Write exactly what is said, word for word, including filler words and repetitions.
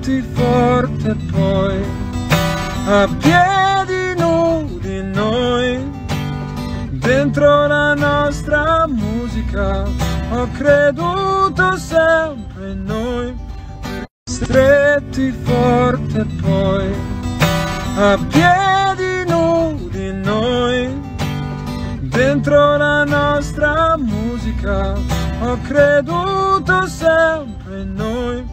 stretti forte poi, a piedi nudi noi, dentro la nostra musica, ho creduto sempre in noi, stretti forte poi, a piedi nudi noi, dentro la nostra musica, ho creduto sempre in noi.